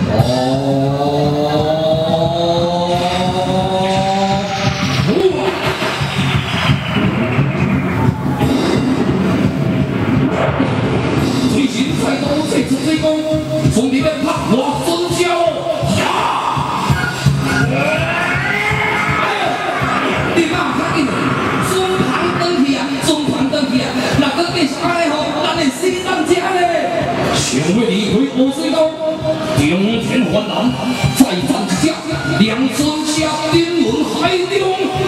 最近才多这次追攻，从里面拍我尊骄你嘛较紧，尊盘转去啊，尊盘转去啊，若搁继续安尼吼，咱会死咱遮咧。想要离开乌水沟，中天环南，再战一只，两尊下天文海中。